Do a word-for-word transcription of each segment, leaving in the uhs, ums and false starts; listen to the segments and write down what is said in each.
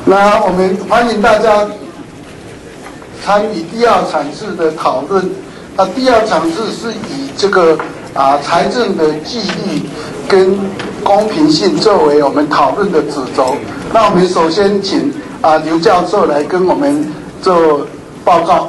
那我们欢迎大家参与第二场次的讨论。那第二场次是以这个啊财政的纪律跟公平性作为我们讨论的主轴。那我们首先请啊刘教授来跟我们做报告。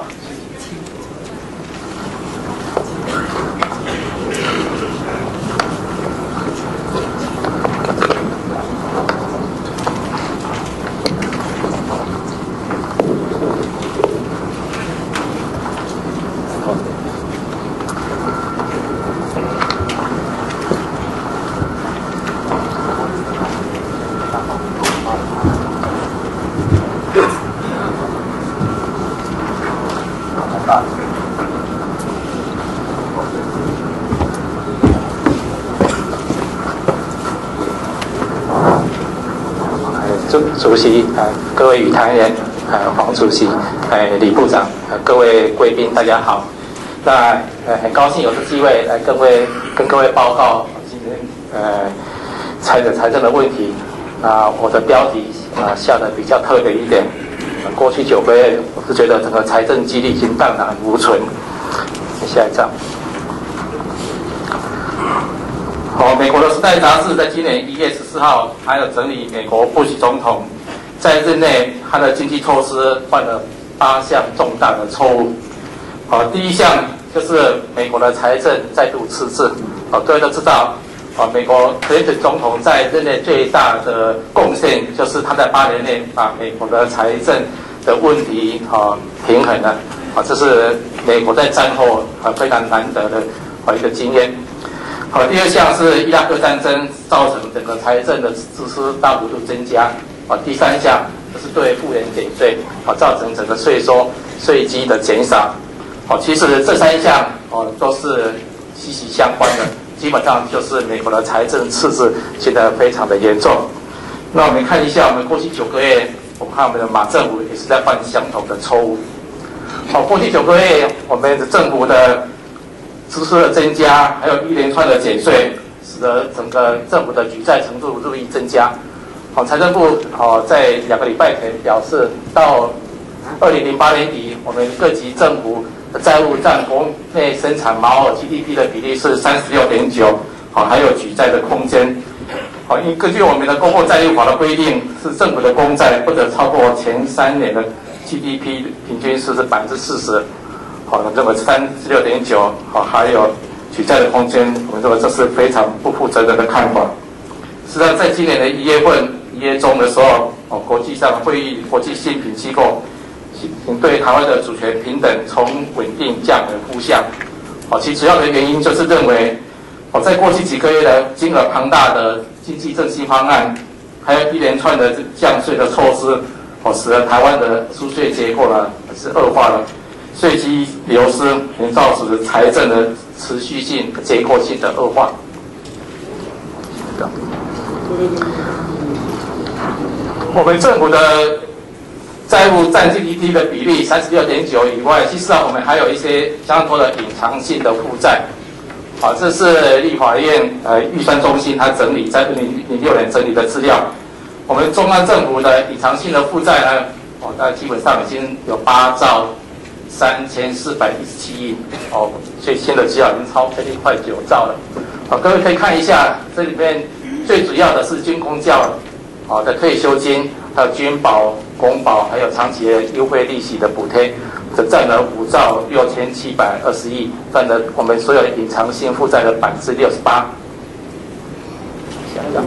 主席，呃，各位与谈人，呃，黄主席，呃，李部长，呃，各位贵宾，大家好。那呃，很高兴有这机会来跟各位跟各位报告今天呃财政财政的问题。那我的标题啊、呃、下的比较特别一点。呃、过去九个月，我是觉得整个财政纪律已经荡然无存。下一张。好，美国的《时代》杂志在今年一月十四号还有整理美国布希总统在任内他的经济措施犯了八项重大的错误。好，第一项就是美国的财政再度赤字。好，各位都知道，啊，美国克林顿总统在任内最大的贡献就是他在八年内把美国的财政的问题啊平衡了。啊，这是美国在战后啊非常难得的啊一个经验。好，第二项是伊拉克战争造成整个财政的支出大幅度增加。啊，第三项就是对富人减税，啊，造成整个税收税基的减少。好，其实这三项哦都是息息相关的，基本上就是美国的财政赤字现在非常的严重。那我们看一下，我们过去九个月，我们看我们的马政府也是在犯相同的错误。好，过去九个月，我们的政府的支出的增加，还有一连串的减税，使得整个政府的举债程度日益增加。好，财政部好在两个礼拜前表示，到二零零八年底，我们各级政府的债务占国内生产毛额 G D P 的比例是三十六点九，好，还有举债的空间。好，因根据我们的公共债务法的规定，是政府的公债不得超过前三年的 G D P 平均是是百分之四十。好，那么三十六点九，好，还有举债的空间，我们认为这是非常不负责任的看法。实际上，在今年的一月份、一月中的时候，哦，国际上会议、国际信评机构对台湾的主权平等从稳定降为负向。哦，其主要的原因就是认为，哦，在过去几个月的金额庞大的经济振兴方案，还有一连串的降税的措施，哦，使得台湾的输税结构呢是恶化了。税基流失，也造成财政的持续性、结构性的恶化。我们政府的债务占 G D P 的比例三十六点九以外，其实上我们还有一些相当多的隐藏性的负债。好，这是立法院呃预算中心它整理在二零零六年整理的资料。我们中央政府的隐藏性的负债呢，哦，那基本上已经有八兆。三千四百一十七亿哦，最新的资料已经超接近快九兆了。好，各位可以看一下，这里面最主要的是军公教好的退休金，还有军保、公保，还有长期的优惠利息的补贴，这占了五兆六千七百二十亿，占了我们所有的隐藏性负债的百分之六十八。下一张。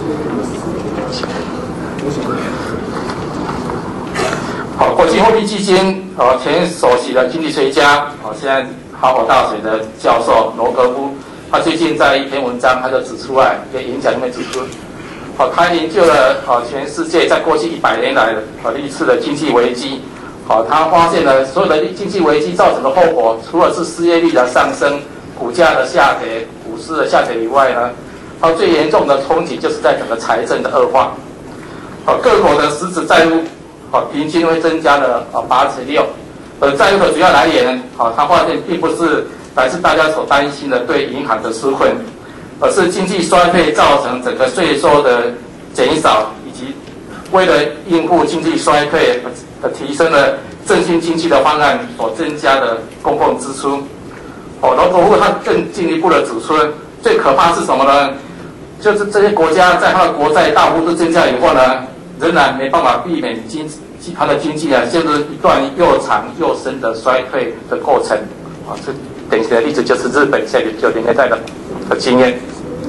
好，国际货币基金哦前首席的经济学家哦，现在哈佛大学的教授罗格夫，他最近在一篇文章，他就指出来一个演讲里面指出，哦，他研究了哦全世界在过去一百年来哦历次的经济危机，哦，他发现了所有的经济危机造成的后果，除了是失业率的上升、股价的下跌、股市的下跌以外呢，它最严重的冲击就是在整个财政的恶化，哦，各国的实质债务。好，平均会增加了啊八成六，而债务的主要来源，好，他发现并不是来自大家所担心的对银行的纾困，而是经济衰退造成整个税收的减少以及为了应付经济衰退，呃，提升了振兴经济的方案所增加的公共支出。哦，然后他更进一步的指出，最可怕是什么呢？就是这些国家在它的国债大幅度增加以后呢，仍然没办法避免经它的经济啊陷入一段又长又深的衰退的过程。啊，这典型的例子就是日本在九零年代的的经验。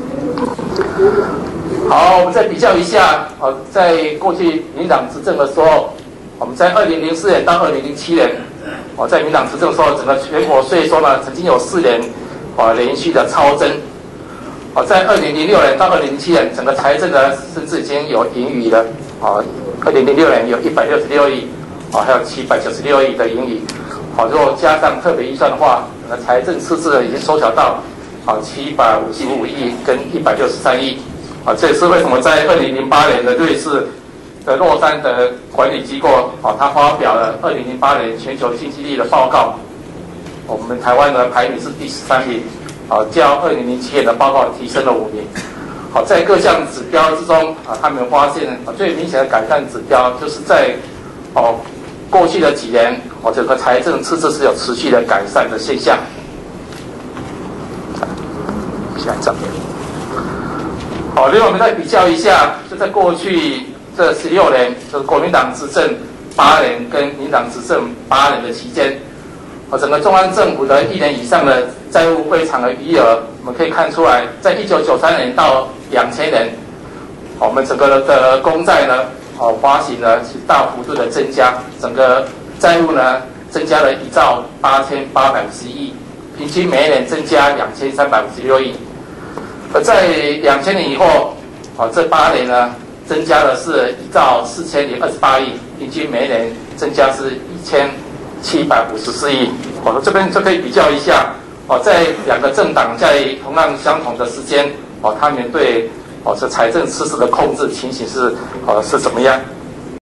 好，我们再比较一下，呃，在过去民党执政的时候，我们在二零零四年到二零零七年，哦，在民党执政的时候，整个全国税收呢，曾经有四年，哦，连续的超增。哦，在二零零六年到二零零七年，整个财政呢，甚至已经有盈余了。哦，二零零六年有一百六十六亿，哦，还有七百九十六亿的盈余。好，如果加上特别预算的话，整个财政赤字呢已经缩小到，好七百五十五亿跟一百六十三亿。啊，这也是为什么在二零零八年的瑞士的洛杉的管理机构，啊，它发表了二零零八年全球经济力的报告，我们台湾呢排名是第十三名，啊，较二零零七年的报告提升了五名。好，在各项指标之中，啊，他们发现啊最明显的改善指标就是在哦过去的几年，哦整个财政赤字是有持续的改善的现象。下一张。好，另外我们再比较一下，就在过去这十六年，就是国民党执政八年跟民党执政八年的期间，哦，整个中央政府的一年以上的债务非常的余额，我们可以看出来，在一九九三年到两千年，我们整个的公债呢，哦，发行呢是大幅度的增加，整个债务呢增加了一兆八千八百五十亿，平均每一年增加两千三百五十六亿。而在两千年以后，哦，这八年呢，增加的是一兆四千零二十八亿，平均每年增加是一千七百五十四亿。哦，这边就可以比较一下，哦，在两个政党在同样相同的时间，哦，他们对哦这财政赤字的控制情形是哦是怎么样？